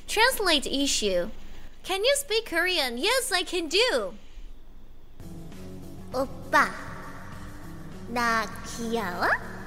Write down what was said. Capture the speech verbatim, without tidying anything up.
Translate issue. Can you speak Korean? Yes, I can do. 오빠, 나 귀여워?